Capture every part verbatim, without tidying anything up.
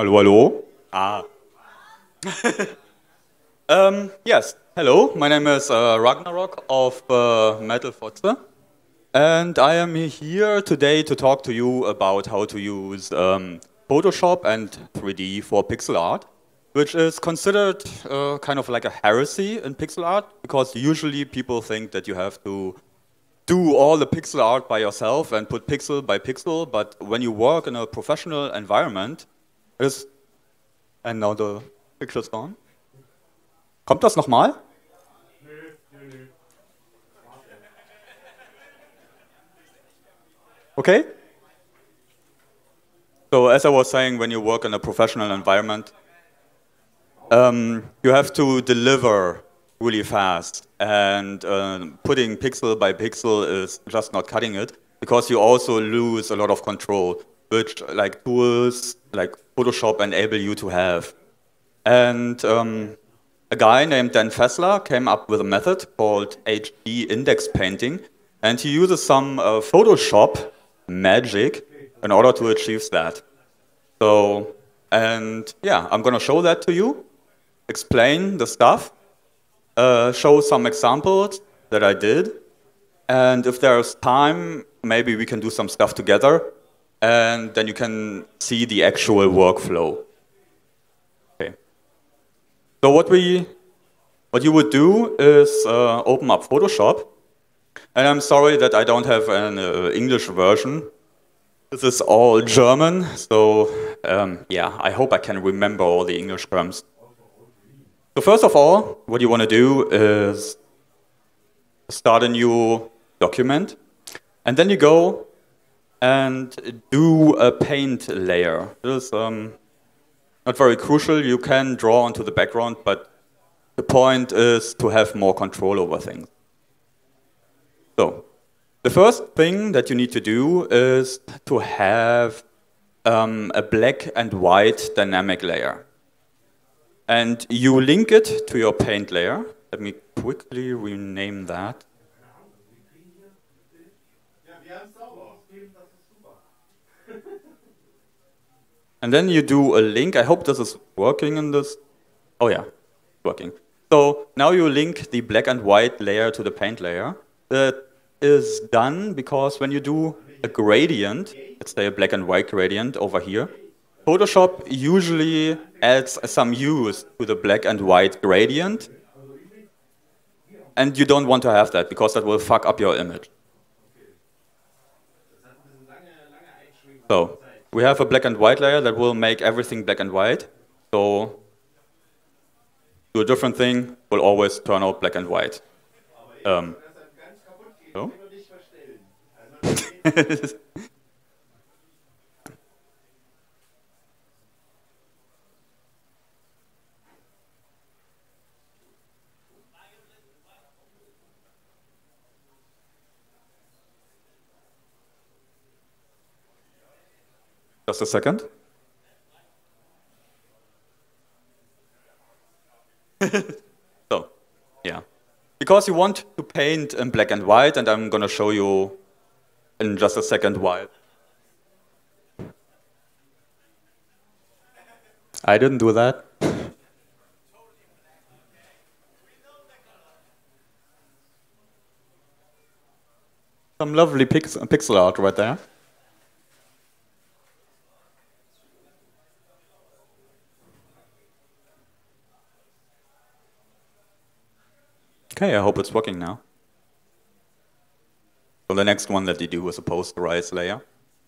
Hallo, hallo. Ah. um, yes, hello. My name is uh, Ragnarok of uh, Metal Fotze, and I am here today to talk to you about how to use um, Photoshop and three D for pixel art, which is considered uh, kind of like a heresy in pixel art, because usually people think that you have to do all the pixel art by yourself and put pixel by pixel, but when you work in a professional environment, it is. And now the picture's gone. Kommt das nochmal? Okay. So as I was saying, when you work in a professional environment, um, you have to deliver really fast, and uh, putting pixel by pixel is just not cutting it, because you also lose a lot of control, which like tools like Photoshop enable you to have. And um, a guy named Dan Fessler came up with a method called H D index painting, and he uses some uh, Photoshop magic in order to achieve that. So, and yeah, I'm gonna show that to you, explain the stuff, uh, show some examples that I did, and if there's time, maybe we can do some stuff together, and then you can see the actual workflow. Okay. So what we, what you would do is uh, open up Photoshop, and I'm sorry that I don't have an uh, English version. This is all German, so um, yeah, I hope I can remember all the English terms. So first of all, what you want to do is start a new document, and then you go and do a paint layer. This is um, not very crucial. You can draw onto the background, but the point is to have more control over things. So, the first thing that you need to do is to have um, a black and white dynamic layer. And you link it to your paint layer. Let me quickly rename that. And then you do a link. I hope this is working in this. Oh yeah, working. So now you link the black and white layer to the paint layer. That is done because when you do a gradient, let's say a black and white gradient over here, Photoshop usually adds some hues to the black and white gradient. And you don't want to have that because that will fuck up your image. So we have a black and white layer that will make everything black and white. So do a different thing, will always turn out black and white. Um, so? Just a second. So, yeah. Because you want to paint in black and white, and I'm going to show you in just a second why. I didn't do that. Some lovely pix pixel art right there. Okay, I hope it's working now. So the next one that you do is a posterize layer.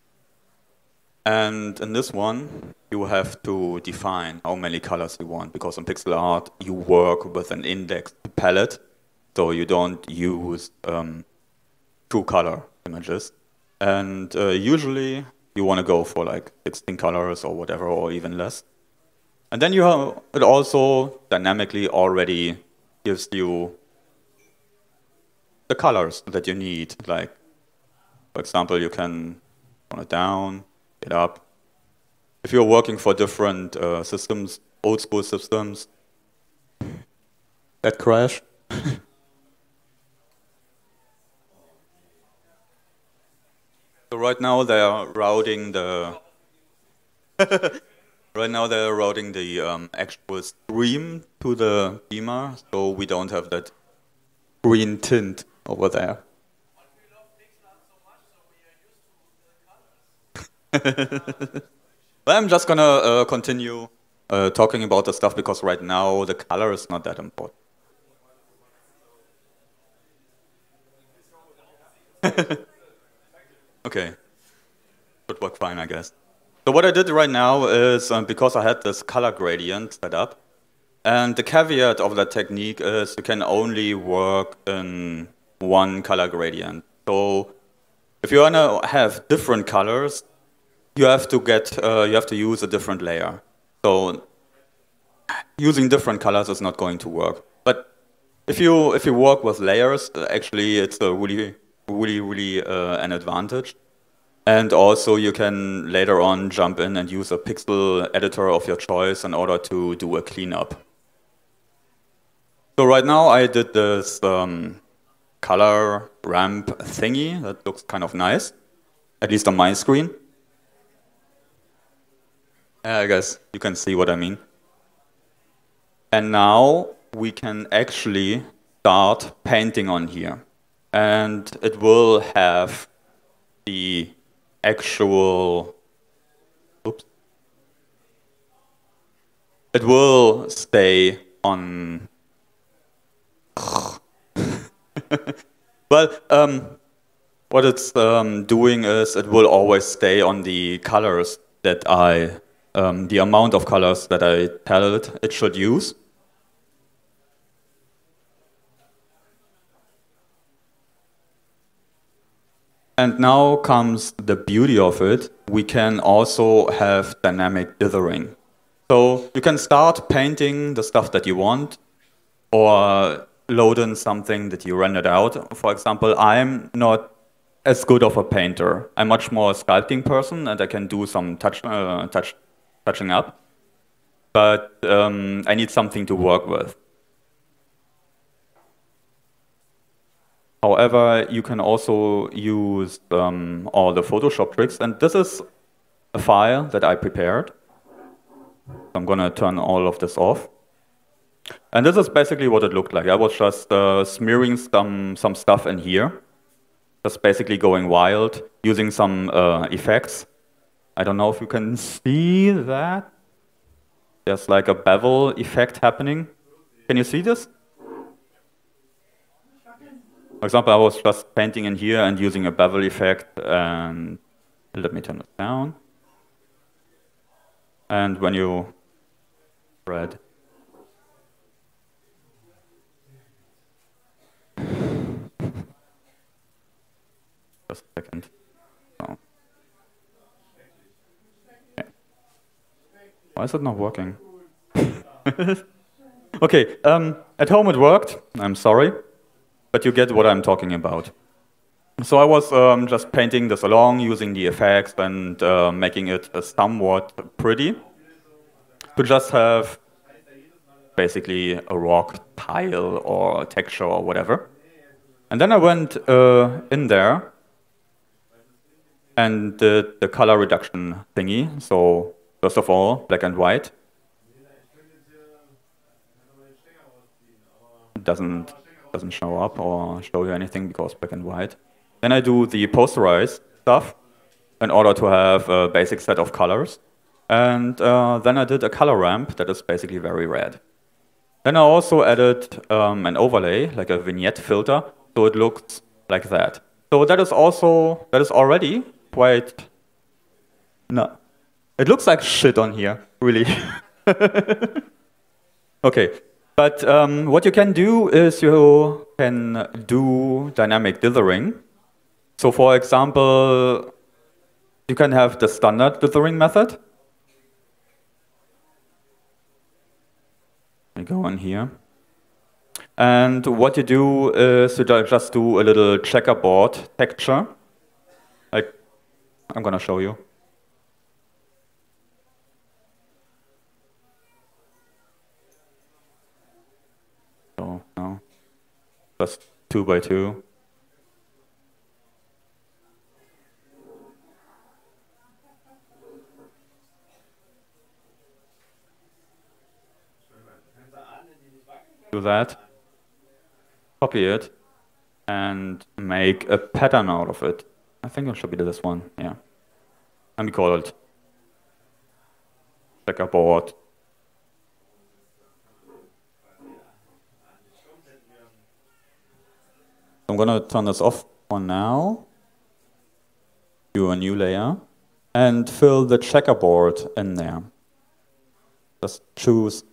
And in this one, you have to define how many colors you want, because in pixel art, you work with an index palette, so you don't use um, true color images. And uh, usually, you want to go for like sixteen colors or whatever, or even less. And then you have, it also dynamically already gives you the colors that you need. Like, for example, you can tone it down, it up. If you're working for different uh, systems, old school systems, that crash. So right now they are routing the Right now they're routing the um, actual stream to the beamer, so we don't have that green tint over there. Well, I'm just gonna uh, continue uh, talking about the stuff because right now the color is not that important. Okay, would work fine, I guess. So what I did right now is, um, because I had this color gradient set up, and the caveat of that technique is you can only work in one color gradient. So if you wanna have different colors, you have to get, uh, you have to use a different layer. So using different colors is not going to work. But if you if you work with layers, actually it's a really really really uh, an advantage. And also you can later on jump in and use a pixel editor of your choice in order to do a cleanup. So right now I did this um, color ramp thingy that looks kind of nice, at least on my screen. I guess you can see what I mean. And now we can actually start painting on here. And it will have the actual, oops, it will stay on, well, um, what it's um, doing is it will always stay on the colors that I, um, the amount of colors that I tell it it should use. And now comes the beauty of it. We can also have dynamic dithering. So you can start painting the stuff that you want or load in something that you rendered out. For example, I'm not as good of a painter. I'm much more a sculpting person and I can do some touch, uh, touch, touching up. But um, I need something to work with. However, you can also use um, all the Photoshop tricks, and this is a file that I prepared. I'm gonna turn all of this off. And this is basically what it looked like. I was just uh, smearing some, some stuff in here, just basically going wild, using some uh, effects. I don't know if you can see that. There's like a bevel effect happening. Can you see this? For example, I was just painting in here and using a bevel effect, and let me turn it down. And when you read, just a second. Oh. Okay. Why is it not working? Okay, um, at home it worked. I'm sorry. But you get what I'm talking about. So I was um, just painting this along, using the effects and uh, making it uh, somewhat pretty. To just have basically a rock tile or a texture or whatever. And then I went uh, in there and did the color reduction thingy. So first of all, black and white. It doesn't doesn't show up or show you anything because black and white. Then I do the posterize stuff in order to have a basic set of colors. And uh, then I did a color ramp that is basically very red. Then I also added um, an overlay, like a vignette filter, so it looks like that. So that is also, that is already quite, no, it looks like shit on here, really. Okay. But um, what you can do is you can do dynamic dithering. So for example, you can have the standard dithering method. You go in here. And what you do is you just do a little checkerboard texture. Like, I'm going to show you. So, no. Just two by two. do that, copy it, and make a pattern out of it. I think it should be this one, yeah. And we call it checkerboard. I'm gonna turn this off for now. Do a new layer and fill the checkerboard in there. Just choose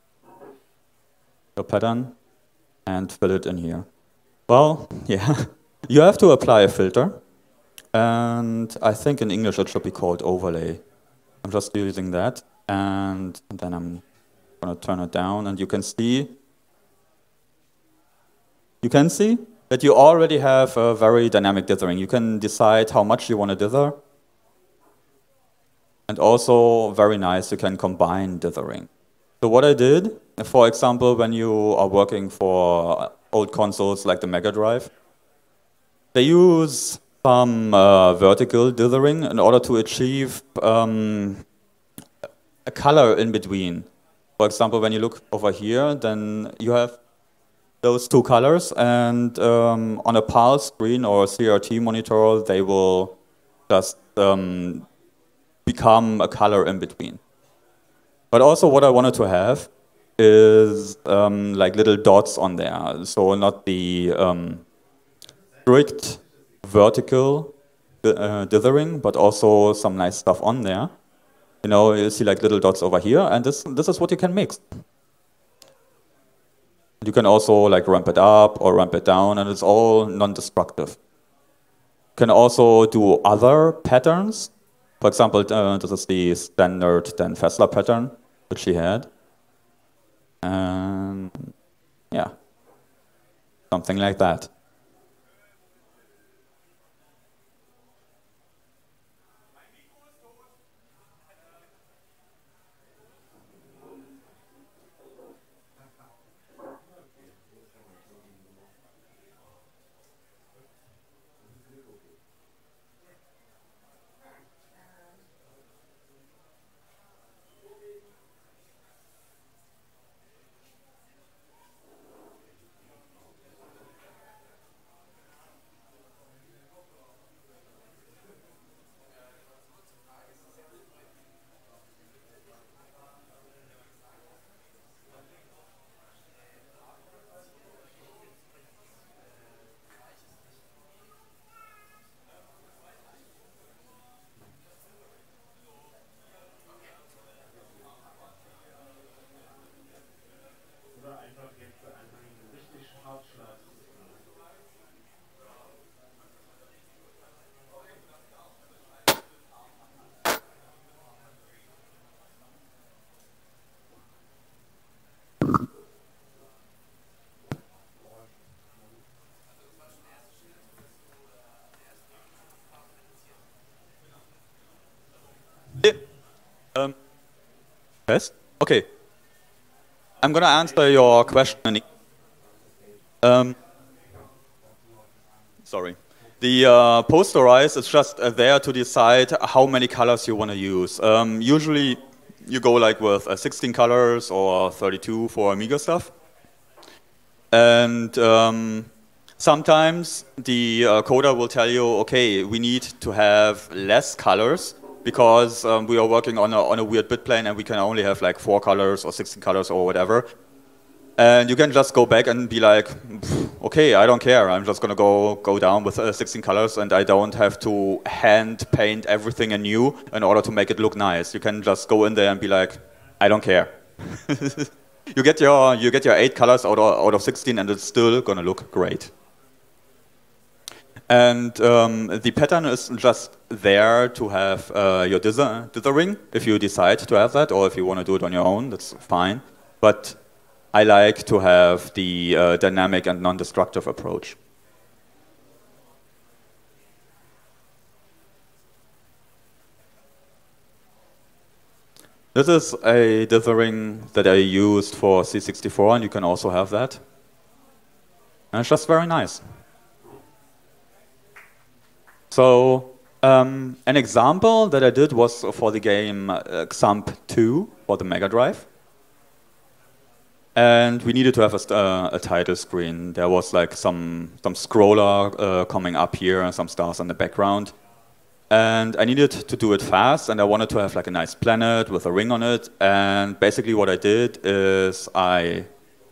your pattern and fill it in here. Well, yeah, you have to apply a filter. And I think in English it should be called overlay. I'm just using that. And then I'm gonna turn it down, and you can see, you can see that you already have a very dynamic dithering. You can decide how much you want to dither. And also, very nice, you can combine dithering. So what I did, for example, when you are working for old consoles like the Mega Drive, they use some uh, vertical dithering in order to achieve um, a color in between. For example, when you look over here, then you have those two colors, and um, on a PAL screen or a C R T monitor, they will just um, become a color in between. But also what I wanted to have is um, like little dots on there, so not the um, strict vertical uh, dithering, but also some nice stuff on there. You know, you see like little dots over here, and this this is what you can mix. You can also like ramp it up or ramp it down, and it's all non-destructive. You can also do other patterns. For example, uh, this is the standard Dan Fessler pattern, which he had. And yeah, something like that. Um, yes? Okay. I'm going to answer your question. Um, sorry. The uh, posterize is just uh, there to decide how many colors you want to use. Um, usually you go like with uh, sixteen colors or thirty-two for Amiga stuff. And um, sometimes the uh, coder will tell you, okay, we need to have less colors because um, we are working on a, on a weird bit plane and we can only have like four colors or sixteen colors or whatever. And you can just go back and be like, okay, I don't care. I'm just going to go go down with uh, sixteen colors, and I don't have to hand paint everything anew in order to make it look nice. You can just go in there and be like, I don't care. you get your you get your eight colors out of, out of sixteen, and it's still going to look great. And um, the pattern is just there to have uh, your dither dithering, if you decide to have that, or if you want to do it on your own, that's fine. But I like to have the uh, dynamic and non-destructive approach. This is a dithering that I used for C sixty-four, and you can also have that. And it's just very nice. So um, an example that I did was for the game uh, Xampp two for the Mega Drive. And we needed to have a, uh, a title screen. There was like some, some scroller uh, coming up here and some stars in the background. And I needed to do it fast, and I wanted to have like a nice planet with a ring on it. And basically what I did is I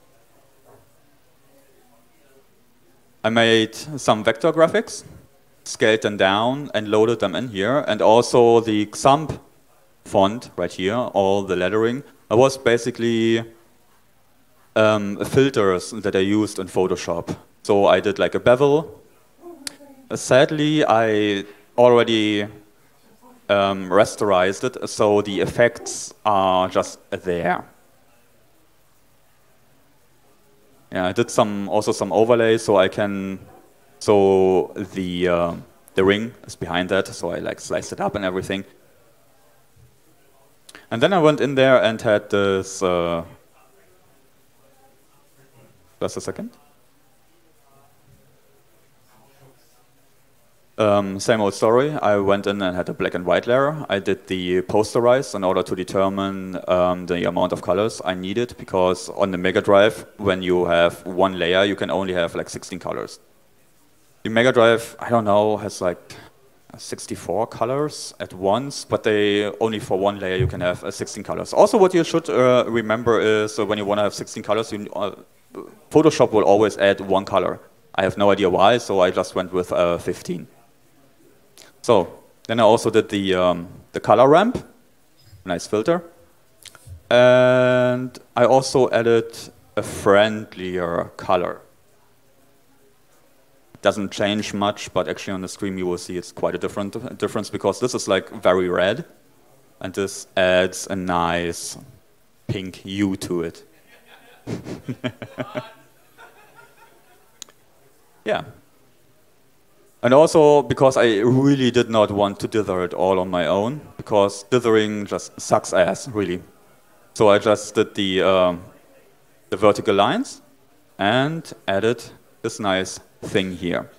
I made some vector graphics, scaled them down and loaded them in here, and also the Xampp font right here, all the lettering, I was basically um, filters that I used in Photoshop. So I did like a bevel. Uh, sadly, I already um, rasterized it, so the effects are just there. Yeah, I did some also some overlays, so I can, so the uh, the ring is behind that, so I like sliced it up and everything. And then I went in there and had this. Uh, just a second. Um, same old story. I went in and had a black and white layer. I did the posterize in order to determine um, the amount of colors I needed, because on the Mega Drive, when you have one layer, you can only have like sixteen colors. The Mega Drive, I don't know, has like sixty-four colors at once, but they only for one layer you can have uh, sixteen colors. Also, what you should uh, remember is uh, when you want to have sixteen colors, you, uh, Photoshop will always add one color. I have no idea why, so I just went with uh, fifteen. So then I also did the um, the color ramp, nice filter, and I also added a friendlier color. Doesn't change much, but actually on the screen you will see it's quite a different uh, difference, because this is like very red, and this adds a nice pink hue to it. Yeah. And also because I really did not want to dither it all on my own, because dithering just sucks ass, really. So I just did the, um, the vertical lines and added this nice thing here.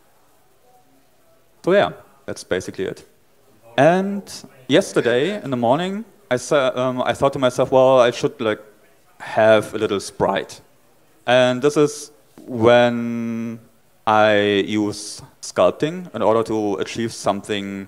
So yeah, that's basically it. And yesterday in the morning, I, sa um, I thought to myself, well, I should like have a little sprite. And this is when I use sculpting in order to achieve something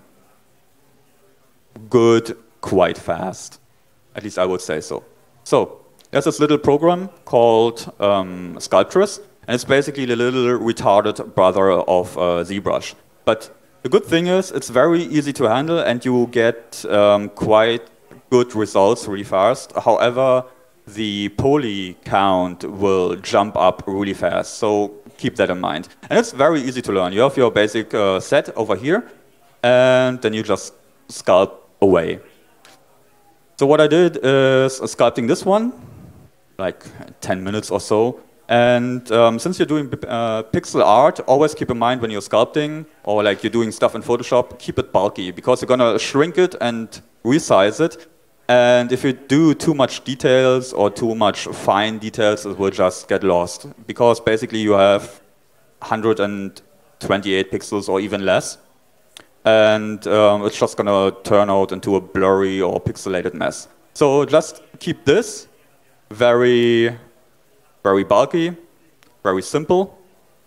good quite fast. At least I would say so. So there's this little program called um, Sculptress, and it's basically the little retarded brother of uh, ZBrush. But the good thing is it's very easy to handle, and you get um, quite good results really fast. However, the poly count will jump up really fast, so keep that in mind. And it's very easy to learn. You have your basic uh, set over here, and then you just sculpt away. So what I did is sculpting this one, like ten minutes or so. And um, since you're doing uh, pixel art, always keep in mind when you're sculpting, or like you're doing stuff in Photoshop, keep it bulky, because you're gonna shrink it and resize it. And if you do too much details or too much fine details, it will just get lost. Because basically you have one hundred twenty-eight pixels or even less. And um, it's just going to turn out into a blurry or pixelated mess. So just keep this very, very bulky, very simple.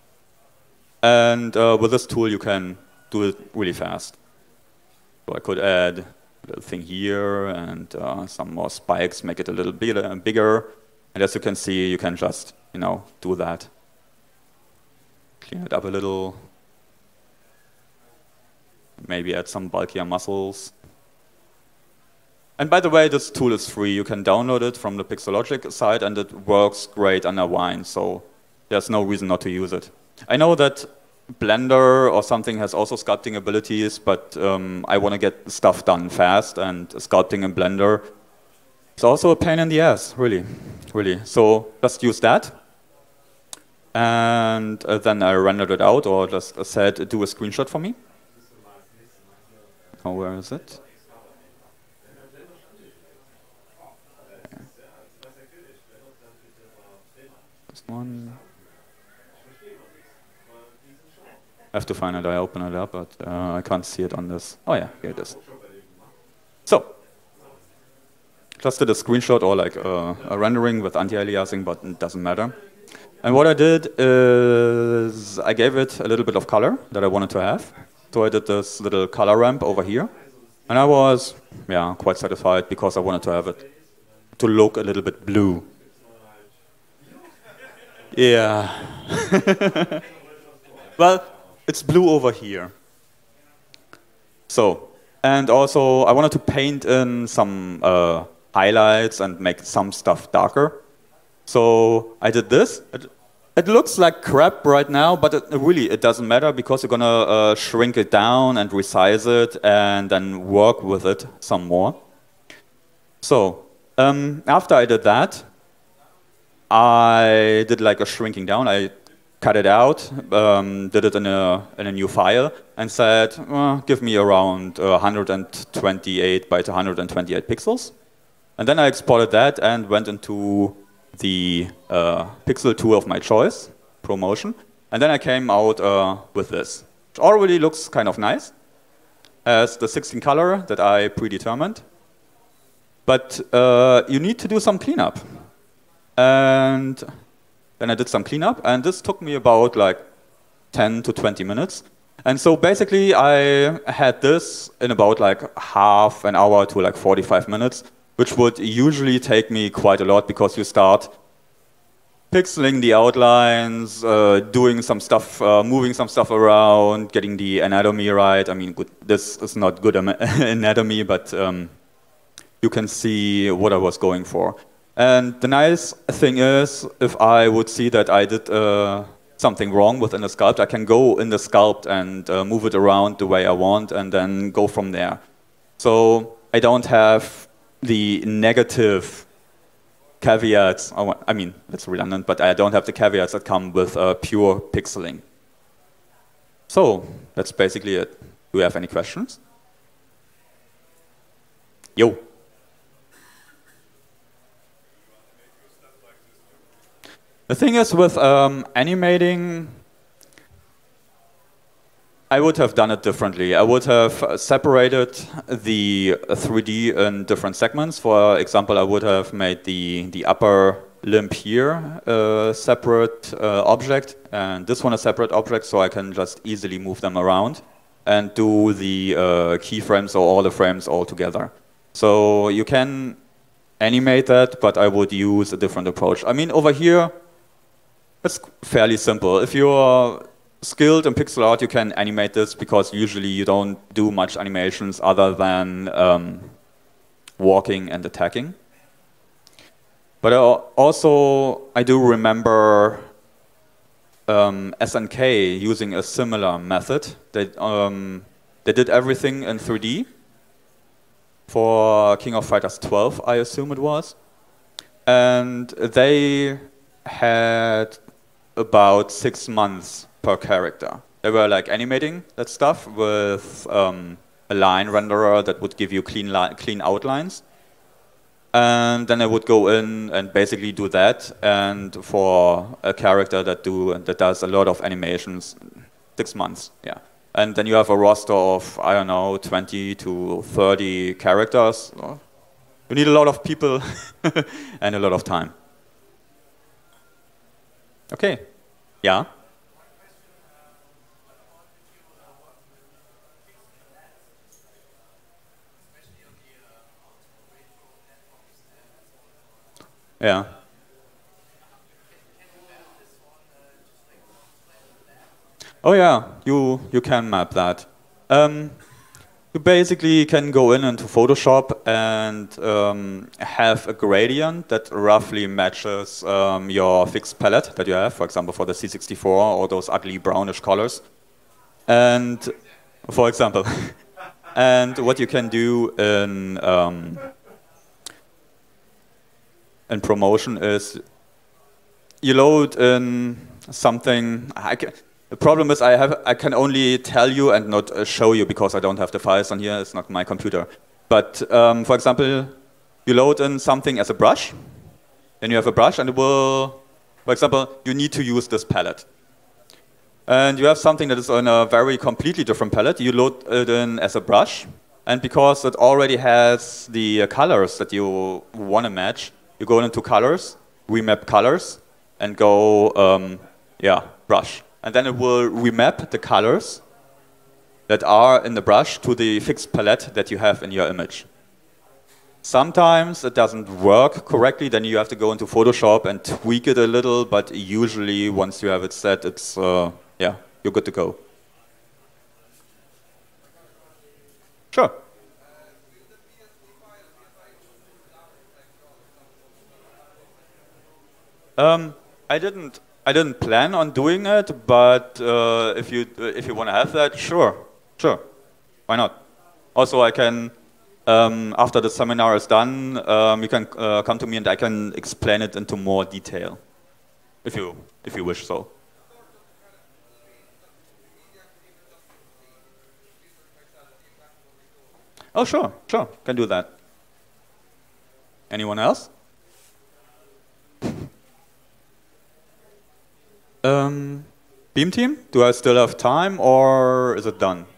And uh, with this tool you can do it really fast. So I could add little thing here and uh, some more spikes, make it a little bit uh, bigger. And as you can see, you can just, you know, do that. Clean it up a little. Maybe add some bulkier muscles. And by the way, this tool is free. You can download it from the Pixologic site, and it works great under Wine, so there's no reason not to use it. I know that Blender or something has also sculpting abilities, but um, I want to get stuff done fast, and sculpting in Blender is also a pain in the ass, really, really. So just use that, and uh, then I rendered it out, or just said, do a screenshot for me. Oh, where is it? Okay. This one. I have to find it. I open it up, but uh, I can't see it on this. Oh yeah, here it is. So, just did a screenshot or like a, a rendering with anti-aliasing, but it doesn't matter. And what I did is I gave it a little bit of color that I wanted to have. So I did this little color ramp over here. And I was, yeah, quite satisfied because I wanted to have it to look a little bit blue. Yeah. Well, it's blue over here. So, and also I wanted to paint in some uh, highlights and make some stuff darker. So I did this. It, it looks like crap right now, but it, really it doesn't matter because you're gonna uh, shrink it down and resize it and then work with it some more. So um, after I did that, I did like a shrinking down. I cut it out, um, did it in a, in a new file, and said, well, give me around uh, one hundred twenty-eight by one hundred twenty-eight pixels. And then I exported that and went into the uh, pixel tool of my choice, ProMotion. And then I came out uh, with this, which already looks kind of nice, as the sixteen color that I predetermined. But uh, you need to do some cleanup. And then I did some cleanup, and this took me about like ten to twenty minutes. And so basically I had this in about like half an hour to like forty-five minutes, which would usually take me quite a lot because you start pixeling the outlines, uh, doing some stuff, uh, moving some stuff around, getting the anatomy right. I mean, good, this is not good anatomy, but um, you can see what I was going for. And the nice thing is, if I would see that I did uh, something wrong within the sculpt, I can go in the sculpt and uh, move it around the way I want and then go from there. So I don't have the negative caveats, I mean, it's redundant, but I don't have the caveats that come with uh, pure pixeling. So that's basically it. Do you have any questions? Yo. The thing is, with um, animating, I would have done it differently. I would have separated the three D in different segments. For example, I would have made the, the upper limb here a separate uh, object, and this one a separate object, so I can just easily move them around and do the uh, keyframes or all the frames all together. So you can animate that, but I would use a different approach. I mean, over here, it's fairly simple. If you're skilled in pixel art, you can animate this because usually you don't do much animations other than um, walking and attacking. But I also, I do remember um, S N K using a similar method. They, um, they did everything in three D for King of Fighters twelve, I assume it was. And they had about six months per character. They were like animating that stuff with um, a line renderer that would give you clean, clean outlines. And then I would go in and basically do that. And for a character that do that does a lot of animations, six months, yeah. And then you have a roster of, I don't know, twenty to thirty characters. You need a lot of people and a lot of time. Okay, yeah? Yeah. Oh yeah, you, you can map that. Um, you basically can go in into Photoshop and um, have a gradient that roughly matches um, your fixed palette that you have, for example, for the C sixty-four or those ugly brownish colors. And, for example, and what you can do in, um, in ProMotion is you load in something. I can, The problem is I have I can only tell you and not uh, show you because I don't have the files on here. It's not my computer. But um, for example, you load in something as a brush, and you have a brush, and it will, for example, you need to use this palette. And you have something that is on a very completely different palette. You load it in as a brush, And because it already has the uh, colors that you want to match, you go into colors, remap colors, and go, um, yeah, brush. And then it will remap the colors that are in the brush to the fixed palette that you have in your image. Sometimes it doesn't work correctly, then you have to go into Photoshop and tweak it a little, but usually once you have it set, it's, uh, yeah, you're good to go. Sure. Um, I didn't. I didn't plan on doing it, but uh, if you if you want to have that, sure, sure, why not? Also, I can um, after the seminar is done, um, you can uh, come to me and I can explain it into more detail, if you if you wish so. Oh, sure, sure, can do that. Anyone else? Um, Beam team? Do I still have time, or is it done?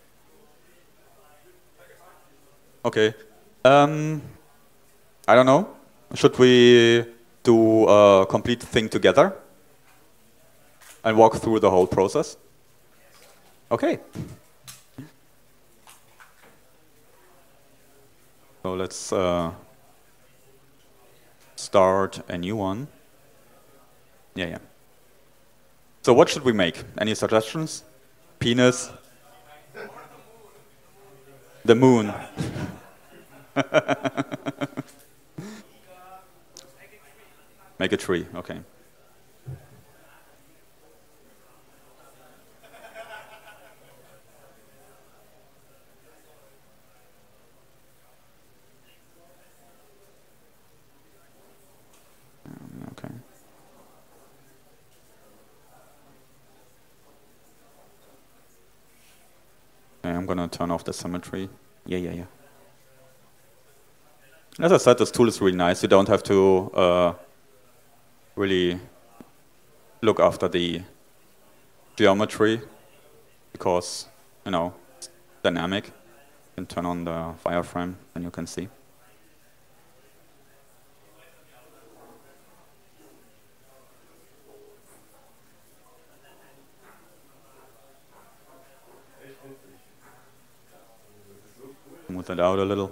Okay. Um, I don't know. Should we do a complete thing together and walk through the whole process? Okay. So let's uh, start a new one. Yeah, yeah. So what should we make? Any suggestions? Penis? The moon. Make a tree, okay. Okay. Okay, I'm gonna turn off the symmetry. Yeah, yeah, yeah. As I said, this tool is really nice. You don't have to uh, really look after the geometry because, you know, it's dynamic. You can turn on the wireframe and you can see. Smooth it out a little.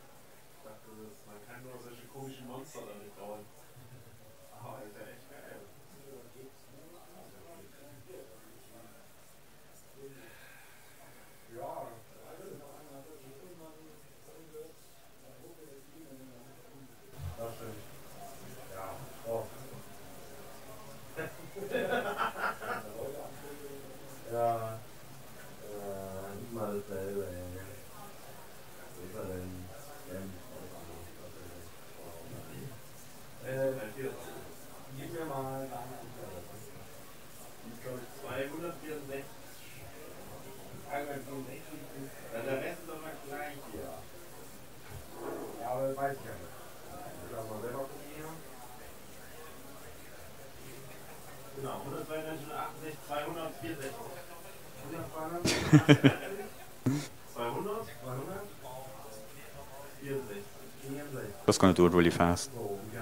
Just gonna do it really fast.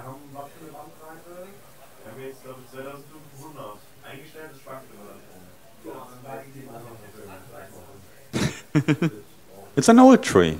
It's an old tree.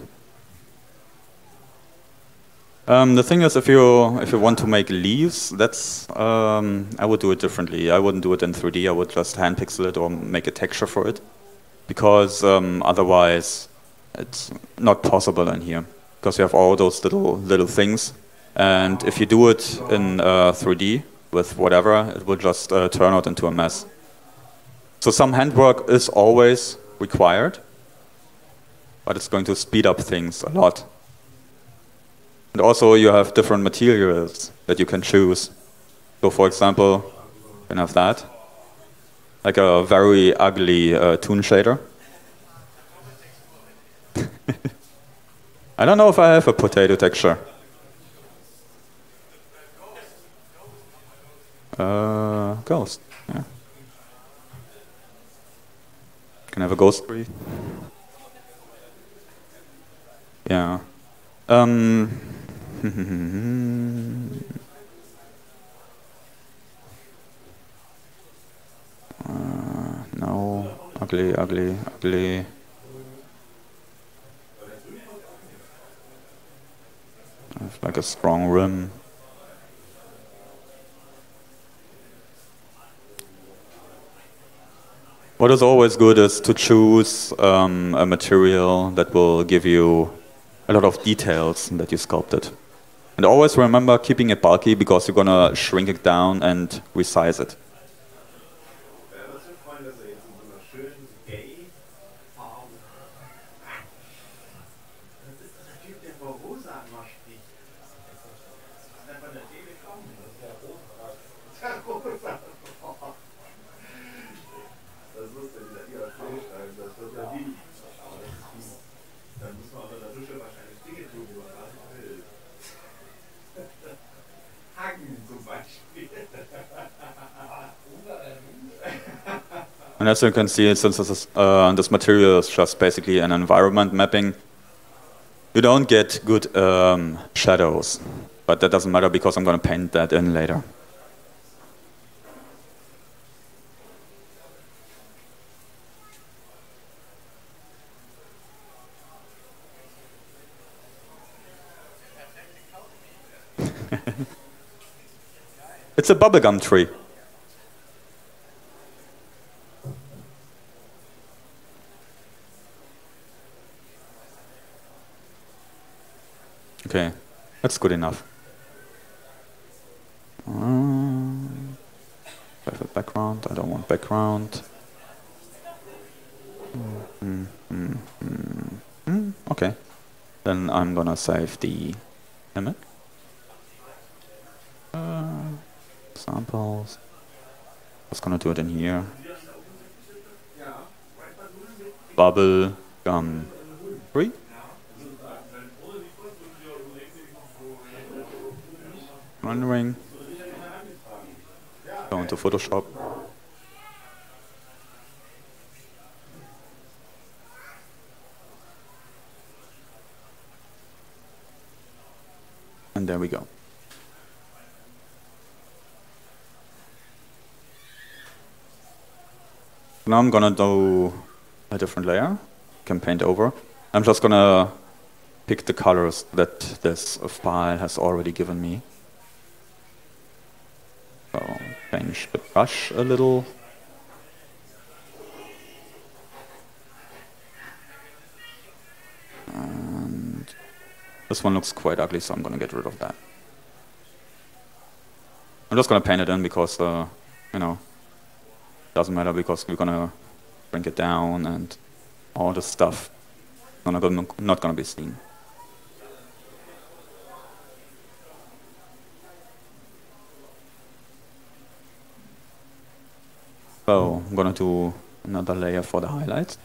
Um, the thing is, if you if you want to make leaves, that's um, I would do it differently. I wouldn't do it in three D. I would just hand pixel it or make a texture for it, because um, otherwise it's not possible in here. Because you have all those little little things, and if you do it in uh, three D with whatever, it will just uh, turn out into a mess. So some handwork is always required, but it's going to speed up things a lot. And also you have different materials that you can choose. So for example, you can have that, like a very ugly uh, toon shader. I don't know if I have a potato texture. Uh, ghost, yeah. Can have a ghost tree. Yeah. Um, uh, no. Ugly, ugly, ugly. It's like a strong rim. What is always good is to choose um, a material that will give you a lot of details that you sculpted. And always remember keeping it bulky because you're gonna shrink it down and resize it. And as you can see, since this, is, uh, this material is just basically an environment mapping, you don't get good um, shadows. But that doesn't matter because I'm going to paint that in later. It's a bubblegum tree. Okay, that's good enough. Um, I have a background. I don't want background. Mm, mm, mm, mm, okay, then I'm gonna save the image. Uh, samples. I was gonna do it in here. Bubble gum three. Rendering. Go into Photoshop. And there we go. Now I'm gonna do a different layer. Can paint over. I'm just gonna pick the colors that this file has already given me. So change the brush a little. And this one looks quite ugly, so I'm gonna get rid of that. I'm just gonna paint it in because, uh, you know, doesn't matter because we're gonna bring it down and all this stuff not gonna, not gonna be seen. So I'm gonna do another layer for the highlights.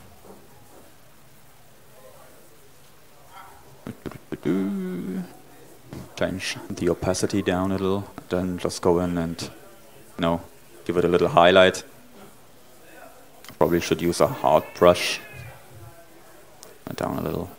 Change the opacity down a little, then just go in and, you know, give it a little highlight. Probably should use a hard brush. Down a little.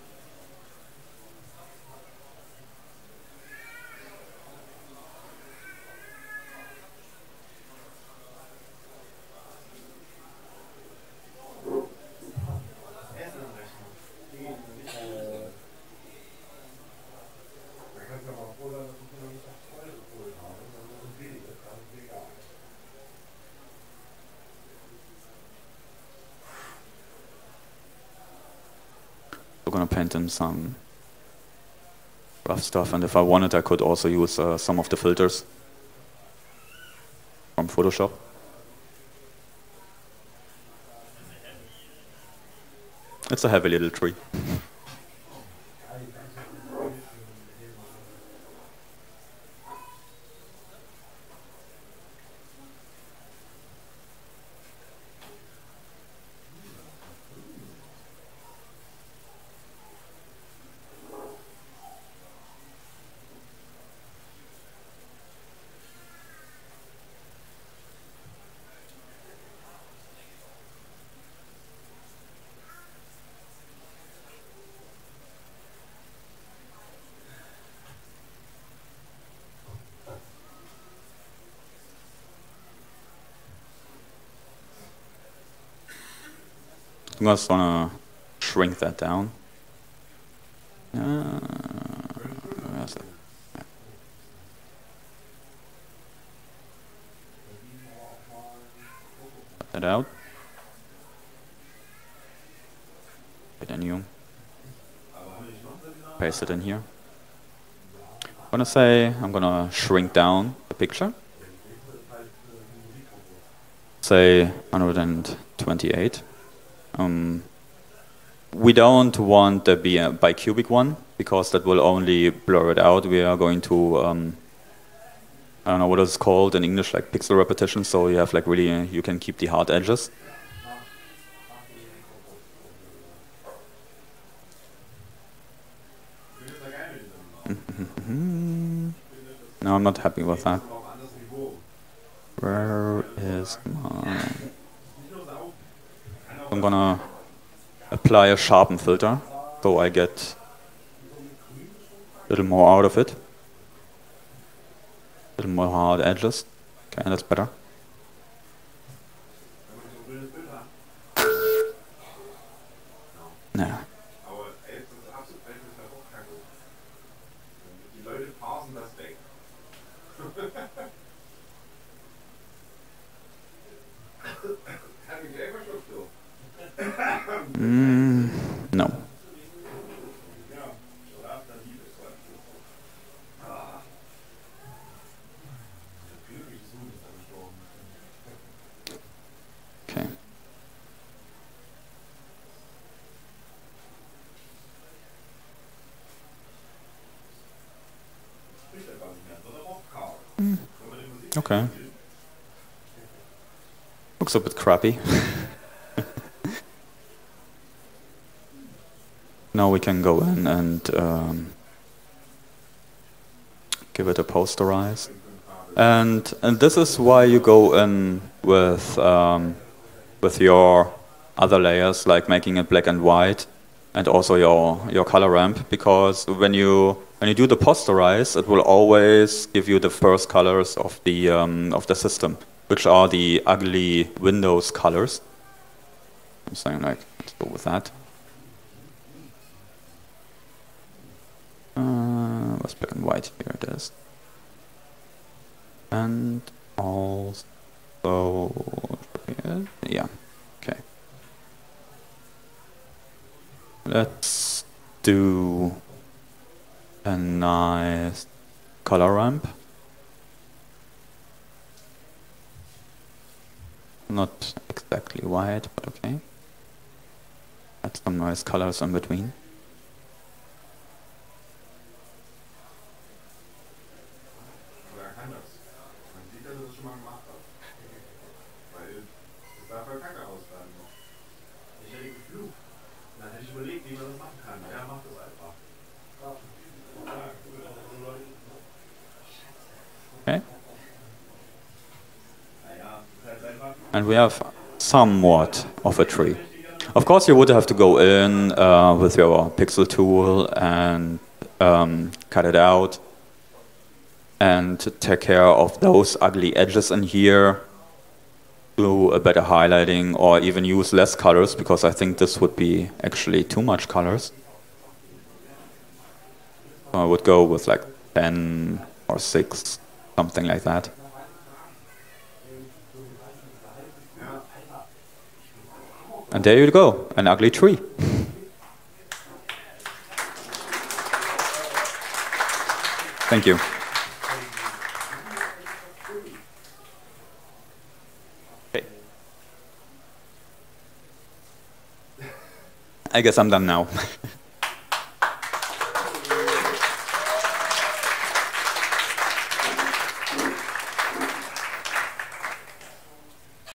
We're gonna paint in some rough stuff, and if I wanted, I could also use uh, some of the filters from Photoshop. It's a heavy little tree. I'm just gonna shrink that down. Uh, where's it? Yeah. Cut that out. Get a new. Paste it in here. I'm gonna say I'm gonna shrink down the picture. Say one hundred twenty-eight. Um, we don't want the bicubic one because that will only blur it out. We are going to um, I don't know what it's called in English, like pixel repetition. So you have like really uh, you can keep the hard edges. No, I'm not happy with that. Where is my... I'm gonna apply a sharpen filter, so I get a little more out of it. A little more hard edges. Okay, that's better. Yeah. Mm, no. Okay. Mm. Okay. Looks a bit crappy. Now we can go in and um, give it a posterize. And, and this is why you go in with, um, with your other layers, like making it black and white, and also your, your color ramp, because when you, when you do the posterize, it will always give you the first colors of the, um, of the system, which are the ugly Windows colors. I'm saying like, let's go with that. Uh, what's black and white? Here it is. And also, yeah, okay. Let's do a nice color ramp. Not exactly white, but okay. Add some nice colors in between. Okay. And we have somewhat of a tree. Of course, you would have to go in uh, with your pixel tool and um, cut it out and take care of those ugly edges in here, do a better highlighting, or even use less colors, because I think this would be actually too much colors. So I would go with like ten or six, something like that. And there you go, an ugly tree. Thank you. Okay. I guess I'm done now.